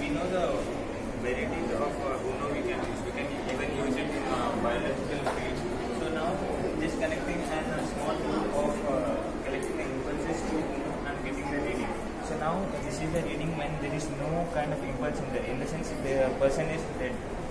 we know the varieties of UNO we can use. We can even use it in biological fields. So now just connecting a small group of collecting the impulses to UNO and getting the reading. So now this is the reading when there is no kind of impulse in there. In the sense the person is dead.